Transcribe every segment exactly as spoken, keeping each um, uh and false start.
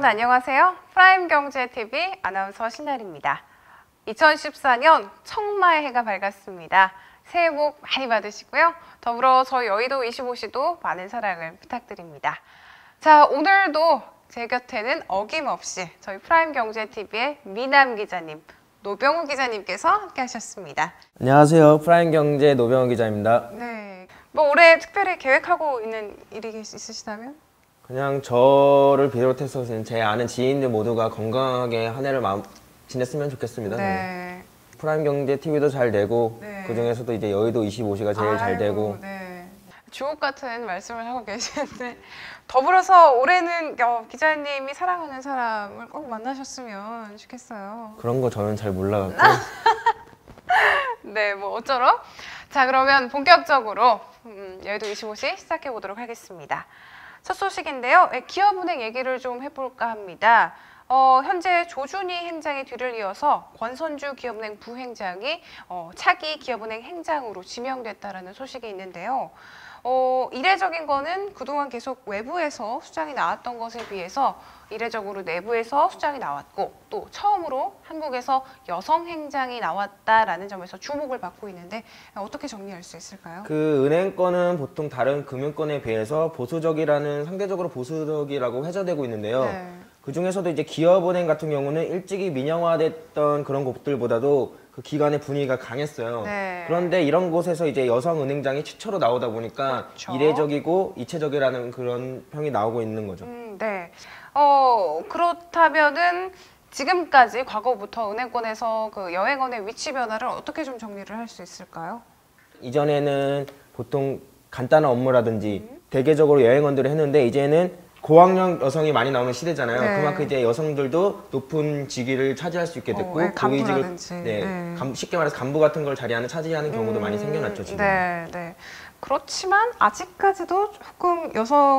여러분 안녕하세요. 프라임경제티비 아나운서 신나리입니다. 이천십사 년 청마의 해가 밝았습니다. 새해 복 많이 받으시고요. 더불어 저희 여의도 이십오 시도 많은 사랑을 부탁드립니다. 자, 오늘도 제 곁에는 어김없이 저희 프라임경제티비의 미남 기자님, 노병우 기자님께서 함께 하셨습니다. 안녕하세요. 프라임경제 노병우 기자입니다. 네, 뭐 올해 특별히 계획하고 있는 일이 있으시다면? 그냥 저를 비롯해서 제 아는 지인들 모두가 건강하게 한 해를 마음 지냈으면 좋겠습니다. 네. 프라임경제 티비도 잘 되고 네. 그 중에서도 이제 여의도 이십오 시가 제일 아이고, 잘 되고. 네. 주옥 같은 말씀을 하고 계시는데 더불어서 올해는 어, 기자님이 사랑하는 사람을 꼭 만나셨으면 좋겠어요. 그런 거 저는 잘 몰라갖고. 네, 뭐 어쩌러? 자, 그러면 본격적으로 음, 여의도 이십오 시 시작해 보도록 하겠습니다. 첫 소식인데요. 기업은행 얘기를 좀 해볼까 합니다. 어, 현재 조준희 행장의 뒤를 이어서 권선주 기업은행 부행장이 어, 차기 기업은행 행장으로 지명됐다라는 소식이 있는데요. 어, 이례적인 거는 그동안 계속 외부에서 수장이 나왔던 것에 비해서 이례적으로 내부에서 수장이 나왔고 또 처음으로 한국에서 여성 행장이 나왔다라는 점에서 주목을 받고 있는데 어떻게 정리할 수 있을까요? 그 은행권은 보통 다른 금융권에 비해서 보수적이라는 상대적으로 보수적이라고 회자되고 있는데요. 네. 그 중에서도 이제 기업은행 같은 경우는 일찍이 민영화됐던 그런 곳들보다도 그 기관의 분위기가 강했어요. 네. 그런데 이런 곳에서 이제 여성 은행장이 최초로 나오다 보니까 그렇죠. 이례적이고 이체적이라는 그런 평이 나오고 있는 거죠. 음, 네. 어, 그렇다면은 지금까지 과거부터 은행권에서 그 여행원의 위치 변화를 어떻게 좀 정리를 할 수 있을까요? 이전에는 보통 간단한 업무라든지 음. 대개적으로 여행원들을 했는데 이제는 고학력 여성이 많이 나오는 시대잖아요. 네. 그만큼 이제 여성들도 높은 직위를 차지할 수 있게 됐고 어, 네, 고위직을 네, 네, 감, 쉽게 말해서 간부 같은 걸 자리하는 차지하는 경우도 음, 많이 생겨났죠 지금. 네, 네. 그렇지만 아직까지도 조금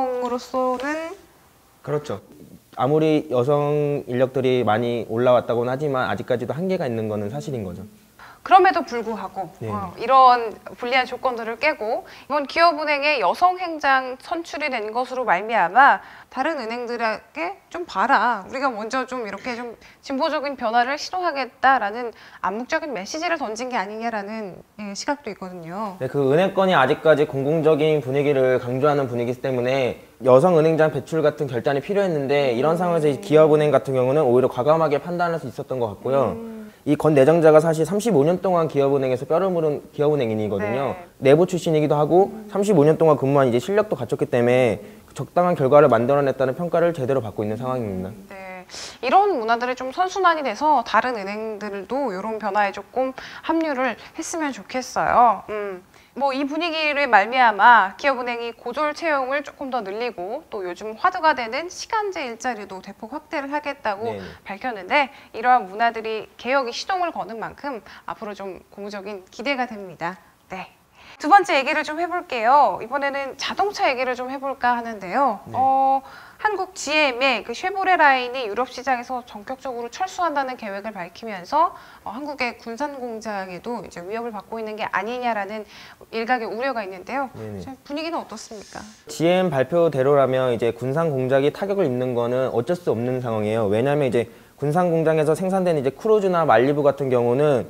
여성으로서는 그렇죠. 아무리 여성 인력들이 많이 올라왔다고는 하지만 아직까지도 한계가 있는 거는 사실인 거죠. 그럼에도 불구하고 네. 어, 이런 불리한 조건들을 깨고 이번 기업은행에 여성 행장 선출이 된 것으로 말미암아 다른 은행들에게 좀 봐라, 우리가 먼저 좀 이렇게 좀 진보적인 변화를 시도하겠다라는 암묵적인 메시지를 던진 게 아니냐라는 예, 시각도 있거든요. 네, 그 은행권이 아직까지 공공적인 분위기를 강조하는 분위기이기 때문에 여성 은행장 배출 같은 결단이 필요했는데 음. 이런 상황에서 기업은행 같은 경우는 오히려 과감하게 판단할 수 있었던 것 같고요. 음. 이 권 내정자가 사실 삼십오 년 동안 기업은행에서 뼈를 묻은 기업은행인이거든요. 네. 내부 출신이기도 하고 음. 삼십오 년 동안 근무한 이제 실력도 갖췄기 때문에 적당한 결과를 만들어냈다는 평가를 제대로 받고 있는 상황입니다. 네. 이런 문화들이 좀 선순환이 돼서 다른 은행들도 이런 변화에 조금 합류를 했으면 좋겠어요. 음. 뭐 이 분위기를 말미암아 기업은행이 고졸 채용을 조금 더 늘리고 또 요즘 화두가 되는 시간제 일자리도 대폭 확대를 하겠다고 네네. 밝혔는데 이러한 문화들이 개혁이 시동을 거는 만큼 앞으로 좀 고무적인 기대가 됩니다. 네. 두 번째 얘기를 좀 해볼게요. 이번에는 자동차 얘기를 좀 해볼까 하는데요. 네. 어, 한국 지엠의 그 쉐보레 라인이 유럽 시장에서 전격적으로 철수한다는 계획을 밝히면서 어, 한국의 군산 공장에도 이제 위협을 받고 있는 게 아니냐라는 일각의 우려가 있는데요. 분위기는 어떻습니까? 지엠 발표대로라면 이제 군산 공장이 타격을 입는 거는 어쩔 수 없는 상황이에요. 왜냐하면 이제 군산 공장에서 생산된 이제 크루즈나 말리부 같은 경우는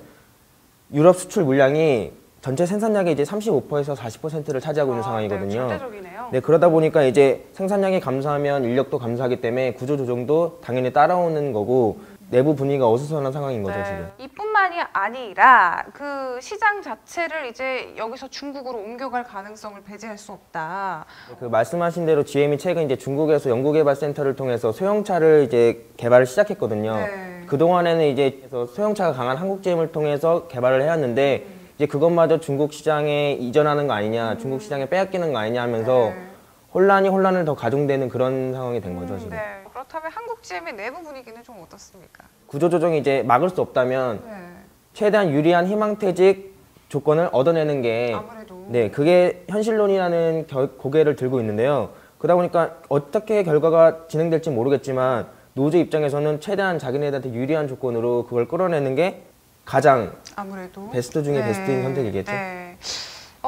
유럽 수출 물량이 전체 생산량의 이제 삼십오 퍼센트에서 사십 퍼센트를 차지하고 있는 아, 상황이거든요. 네, 절대적이네요. 네, 그러다 보니까 이제 생산량이 감소하면 인력도 감소하기 때문에 구조 조정도 당연히 따라오는 거고 내부 분위기가 어수선한 상황인 거죠, 네. 지금. 이뿐만이 아니라 그 시장 자체를 이제 여기서 중국으로 옮겨갈 가능성을 배제할 수 없다. 그 말씀하신 대로 지엠이 최근 이제 중국에서 연구개발센터를 통해서 소형차를 이제 개발을 시작했거든요. 네. 그 동안에는 이제 소형차가 강한 한국지엠을 통해서 개발을 해왔는데. 음. 이제 그것마저 중국 시장에 이전하는 거 아니냐, 음. 중국 시장에 빼앗기는 거 아니냐 하면서 네. 혼란이 혼란을 더 가중되는 그런 상황이 된 거죠, 지금. 네. 그렇다면 한국 지엠의 내부 분위기는 좀 어떻습니까? 구조조정이 이제 막을 수 없다면 네. 최대한 유리한 희망퇴직 조건을 얻어내는 게 아무래도. 네, 그게 현실론이라는 결, 고개를 들고 있는데요. 그러다 보니까 어떻게 결과가 진행될지 모르겠지만 노조 입장에서는 최대한 자기네들한테 유리한 조건으로 그걸 끌어내는 게 가장 아무래도 베스트 중에 네, 베스트인 선택이겠죠. 네. 어,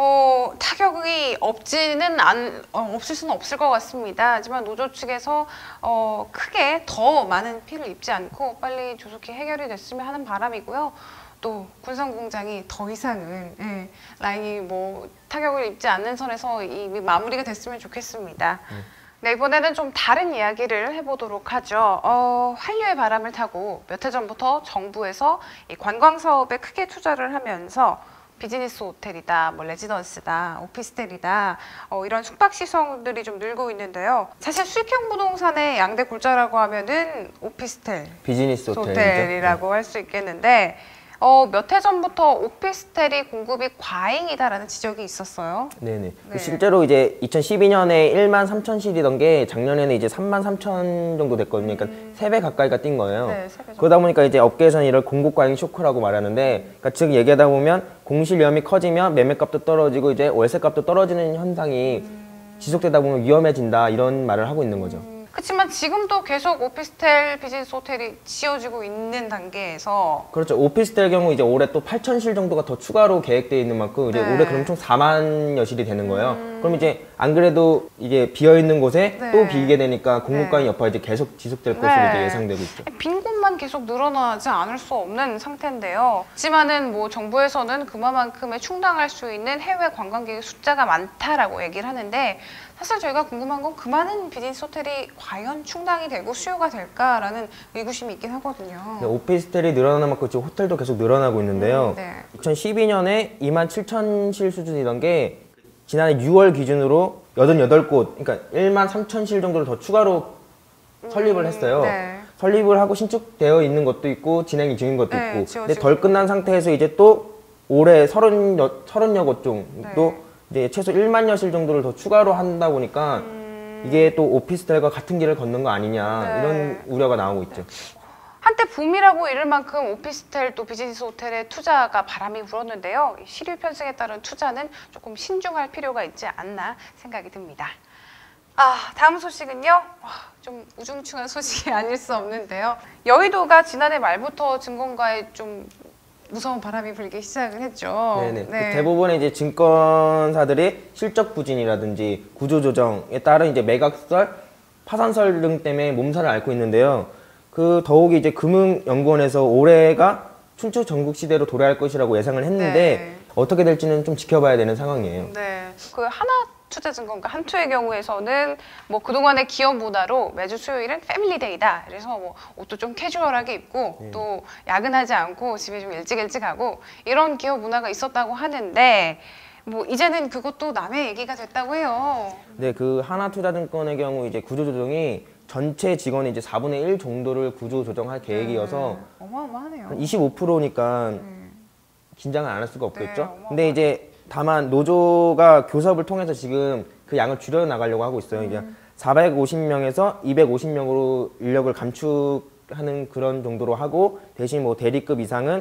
뭐 타격이 없지는 않 어, 없을 수는 없을 것 같습니다. 하지만 노조 측에서 어, 크게 더 많은 피해를 입지 않고 빨리 조속히 해결이 됐으면 하는 바람이고요. 또 군산공장이 더 이상은 예, 라인이 뭐 타격을 입지 않는 선에서 이 마무리가 됐으면 좋겠습니다. 음. 네, 이번에는 좀 다른 이야기를 해보도록 하죠. 어, 한류의 바람을 타고 몇 해 전부터 정부에서 이 관광 사업에 크게 투자를 하면서 비즈니스 호텔이다, 뭐 레지던스다, 오피스텔이다 어, 이런 숙박시설들이 좀 늘고 있는데요. 사실 수익형 부동산의 양대 골자라고 하면은 오피스텔, 비즈니스 호텔이라고 할 수 있겠는데 어, 몇 해 전부터 오피스텔이 공급이 과잉이다라는 지적이 있었어요. 네네. 네. 실제로 이제 이천십이 년에 일만 삼천 실이던 게 작년에는 이제 삼만 삼천 정도 됐거든요. 그러니까 음. 세 배 가까이가 뛴 거예요. 네, 세 배 정도. 그러다 보니까 이제 업계에서는 이걸 공급 과잉 쇼크라고 말하는데, 그러니까 즉 얘기하다 보면 공실 위험이 커지면 매매값도 떨어지고 이제 월세값도 떨어지는 현상이 음. 지속되다 보면 위험해진다 이런 말을 하고 있는 거죠. 음. 그렇지만 지금도 계속 오피스텔, 비즈니스 호텔이 지어지고 있는 단계에서 그렇죠. 오피스텔 경우 이제 올해 또 팔천 실 정도가 더 추가로 계획되어 있는 만큼 이제 네. 올해 그럼 총 사만여 실이 되는 거예요. 음. 그럼 이제 안 그래도 이게 비어 있는 곳에 네. 또 비게 되니까 공급과잉 네. 여파가 이제 계속 지속될 네. 것으로 이제 예상되고 있죠. 빈 곳만 계속 늘어나지 않을 수 없는 상태인데요. 하지만은 뭐 정부에서는 그만큼에 충당할 수 있는 해외 관광객의 숫자가 많다라고 얘기를 하는데, 사실 저희가 궁금한 건 그 많은 비즈니스 호텔이 과연 충당이 되고 수요가 될까라는 의구심이 있긴 하거든요. 네, 오피스텔이 늘어나는 만큼 지금 호텔도 계속 늘어나고 있는데요. 음, 네. 이천십이 년에 이만 칠천 실 수준이던 게 지난해 유월 기준으로 여든여덟 곳, 그러니까 일만 삼천 실 정도를 더 추가로 설립을 음, 했어요. 네. 설립을 하고 신축되어 있는 것도 있고 진행 중인 것도 네, 있고. 지어지고 근데 덜 끝난 상태에서 이제 또 올해 서른여, 서른여 곳 정도 네. 이제 최소 일만여 실 정도를 더 추가로 한다 보니까 음... 이게 또 오피스텔과 같은 길을 걷는 거 아니냐 네. 이런 우려가 나오고 있죠. 한때 붐이라고 이를 만큼 오피스텔 또 비즈니스 호텔에 투자가 바람이 불었는데요. 실효 편승에 따른 투자는 조금 신중할 필요가 있지 않나 생각이 듭니다. 아, 다음 소식은요. 와, 좀 우중충한 소식이 아닐 수 없는데요. 여의도가 지난해 말부터 증권가에 좀 무서운 바람이 불기 시작을 했죠. 네네. 네. 그 대부분의 이제 증권사들이 실적 부진이라든지 구조 조정에 따른 이제 매각설, 파산설 등 때문에 몸살을 앓고 있는데요. 그 더욱이 이제 금융연구원에서 올해가 춘추 전국 시대로 도래할 것이라고 예상을 했는데 네. 어떻게 될지는 좀 지켜봐야 되는 상황이에요. 네. 그 하나 투자증권가 한투의 경우에서는 뭐 그동안의 기업 문화로 매주 수요일은 패밀리데이다. 그래서 뭐 옷도 좀 캐주얼하게 입고 네. 또 야근하지 않고 집에 좀 일찍 일찍 가고 이런 기업 문화가 있었다고 하는데, 뭐 이제는 그것도 남의 얘기가 됐다고 해요. 네, 그 하나투자증권의 경우 이제 구조조정이 전체 직원의 이제 사분의 일 정도를 구조조정할 계획이어서 음, 어마어마하네요. 한 이십오 퍼센트니까 음. 긴장을 안 할 수가 없겠죠. 네, 근데 이제 다만 노조가 교섭을 통해서 지금 그 양을 줄여 나가려고 하고 있어요. 이제 음. 사백오십 명에서 이백오십 명으로 인력을 감축하는 그런 정도로 하고, 대신 뭐 대리급 이상은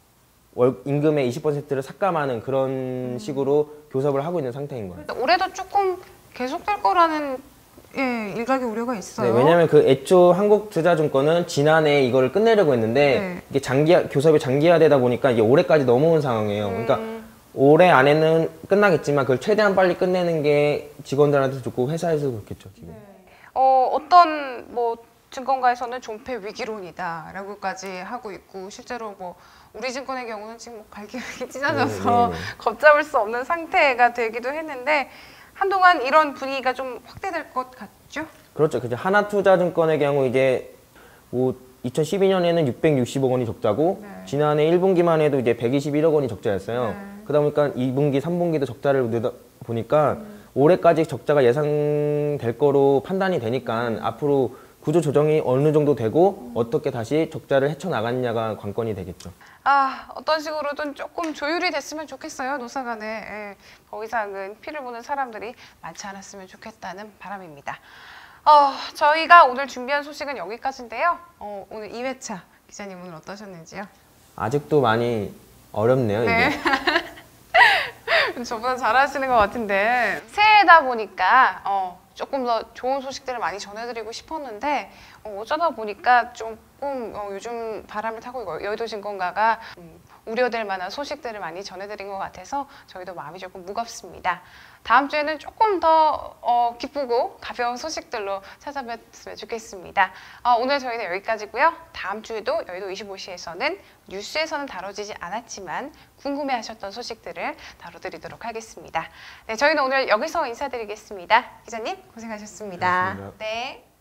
월 임금의 이십 퍼센트를 삭감하는 그런 음. 식으로 교섭을 하고 있는 상태인 거예요. 올해도 조금 계속될 거라는 예, 일각의 우려가 있어요. 네, 왜냐하면 그 애초 한국투자증권은 지난해 이거를 끝내려고 했는데 네. 이게 장기 교섭이 장기화되다 보니까 이게 올해까지 넘어온 상황이에요. 그러니까 음. 올해 안에는 끝나겠지만 그걸 최대한 빨리 끝내는 게 직원들한테 좋고 회사에서도 그렇겠죠. 지금. 어, 어떤 뭐 증권가에서는 존폐 위기론이다라고까지 하고 있고, 실제로 뭐 우리 증권의 경우는 지금 뭐 갈기갈기 찢어져서 네, 네, 네. 걷잡을 수 없는 상태가 되기도 했는데, 한동안 이런 분위기가 좀 확대될 것 같죠? 그렇죠. 그죠. 하나투자증권의 경우 이제 뭐 이천십이 년에는 육백육십억 원이 적자고 네. 지난해 일 분기만 해도 이제 백이십일억 원이 적자였어요. 네. 그러다 보니까 이 분기, 삼 분기도 적자를 내다 보니까 음. 올해까지 적자가 예상될 거로 판단이 되니까 음. 앞으로 구조 조정이 어느 정도 되고 음. 어떻게 다시 적자를 헤쳐나갔냐가 관건이 되겠죠. 아, 어떤 식으로든 조금 조율이 됐으면 좋겠어요, 노사 간에. 예, 더 이상은 피를 보는 사람들이 많지 않았으면 좋겠다는 바람입니다. 어, 저희가 오늘 준비한 소식은 여기까지인데요. 어, 오늘 이 회차 기자님 오늘 어떠셨는지요? 아직도 많이 어렵네요, 네. 이게. 저보다 잘하시는 것 같은데, 새해다 보니까 어, 조금 더 좋은 소식들을 많이 전해드리고 싶었는데 어, 어쩌다 보니까 조금 어, 요즘 바람을 타고 있고 여의도 증권가가 음, 우려될 만한 소식들을 많이 전해드린 것 같아서 저희도 마음이 조금 무겁습니다. 다음 주에는 조금 더 어, 기쁘고 가벼운 소식들로 찾아뵙으면 좋겠습니다. 어, 오늘 저희는 여기까지고요. 다음 주에도 여의도 이십오 시에서는 뉴스에서는 다뤄지지 않았지만 궁금해하셨던 소식들을 다뤄드리도록 하겠습니다. 네, 저희는 오늘 여기서 인사드리겠습니다. 기자님 고생하셨습니다. 고맙습니다. 네.